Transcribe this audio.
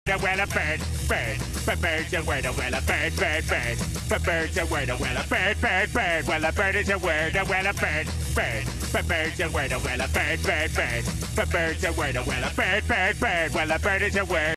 well, a bird, bird. But bird's a word, well, a bird, bird, bird. But bird's a word, well, a bird, bird, bird. Well, a bird is a word, well, a bird, bird. But bird's a word, well, a bird, bird, bird. But bird's a word, well, a bird, bird, bird. Well, a bird is a word.